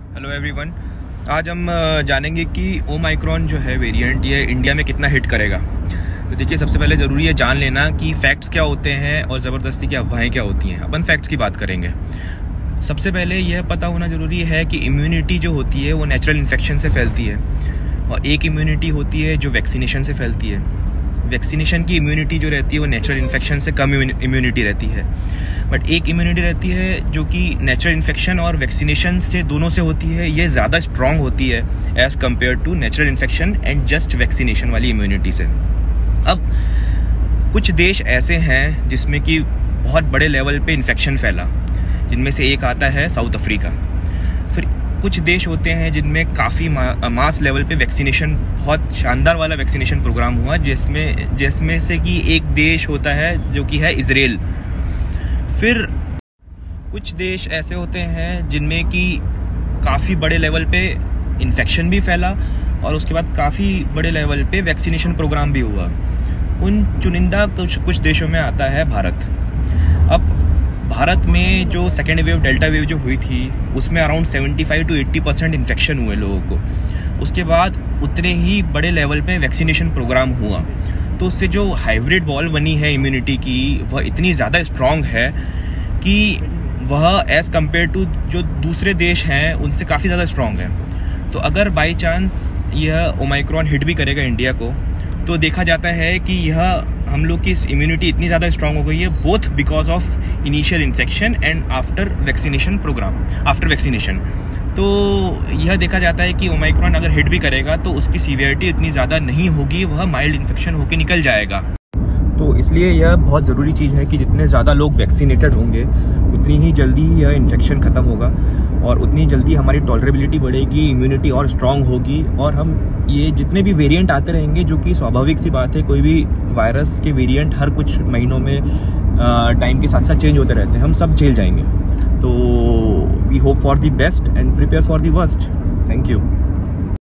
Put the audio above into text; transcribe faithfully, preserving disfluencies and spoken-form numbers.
Hello everyone, आज हम जानेंगे कि ओमाइक्रॉन जो है वेरिएंट ये इंडिया में कितना हिट करेगा। तो देखिए, सबसे पहले ज़रूरी है जान लेना कि फ़ैक्ट्स क्या होते हैं और ज़बरदस्ती की अफवाहें क्या होती हैं। अपन फैक्ट्स की बात करेंगे। सबसे पहले यह पता होना ज़रूरी है कि इम्यूनिटी जो होती है वो नेचुरल इन्फेक्शन से फैलती है और एक इम्यूनिटी होती है जो वैक्सीनेशन से फैलती है। वैक्सीनेशन की इम्यूनिटी जो रहती है वो नेचुरल इन्फेक्शन से कम इम्यूनिटी रहती है, बट एक इम्यूनिटी रहती है जो कि नेचुरल इन्फेक्शन और वैक्सीनेशन से दोनों से होती है। ये ज़्यादा स्ट्रॉन्ग होती है as compare to natural infection and just vaccination वाली इम्यूनिटी से। अब कुछ देश ऐसे हैं जिसमें कि बहुत बड़े लेवल पे इन्फेक्शन फैला, जिनमें से एक आता है साउथ अफ्रीका। फिर कुछ देश होते हैं जिनमें काफ़ी मा, मास लेवल पे वैक्सीनेशन, बहुत शानदार वाला वैक्सीनेशन प्रोग्राम हुआ, जिसमें जिसमें से कि एक देश होता है जो कि है इजराइल। फिर कुछ देश ऐसे होते हैं जिनमें कि काफ़ी बड़े लेवल पे इन्फेक्शन भी फैला और उसके बाद काफ़ी बड़े लेवल पे वैक्सीनेशन प्रोग्राम भी हुआ। उन चुनिंदा कुछ कुछ देशों में आता है भारत। अब भारत में जो सेकेंड वेव डेल्टा वेव जो हुई थी उसमें अराउंड पचहत्तर टू अस्सी परसेंट इन्फेक्शन हुए लोगों को। उसके बाद उतने ही बड़े लेवल पे वैक्सीनेशन प्रोग्राम हुआ, तो उससे जो हाइब्रिड वॉल बनी है इम्यूनिटी की वह इतनी ज़्यादा स्ट्रॉन्ग है कि वह एज़ कम्पेयर टू जो दूसरे देश हैं उनसे काफ़ी ज़्यादा स्ट्रॉन्ग है। तो अगर बाई चांस यह ओमाइक्रॉन हिट भी करेगा इंडिया को, तो देखा जाता है कि यह हम लोग की इम्यूनिटी इतनी ज़्यादा स्ट्रॉन्ग हो गई है, both because of initial infection and after vaccination program after vaccination. तो यह देखा जाता है कि ओमाइक्रॉन अगर हिट भी करेगा तो उसकी सीवियरिटी इतनी ज़्यादा नहीं होगी, वह माइल्ड इन्फेक्शन होकर निकल जाएगा। तो इसलिए यह बहुत ज़रूरी चीज़ है कि जितने ज़्यादा लोग वैक्सीनेटेड होंगे उतनी ही जल्दी यह इन्फेक्शन ख़त्म होगा और उतनी जल्दी हमारी टॉलरेबिलिटी बढ़ेगी, इम्यूनिटी और स्ट्रॉन्ग होगी और हम ये जितने भी वेरिएंट आते रहेंगे, जो कि स्वाभाविक सी बात है, कोई भी वायरस के वेरिएंट हर कुछ महीनों में टाइम के साथ साथ चेंज होते रहते हैं, हम सब झेल जाएंगे। तो we hope for the best and prepare for the worst. Thank you.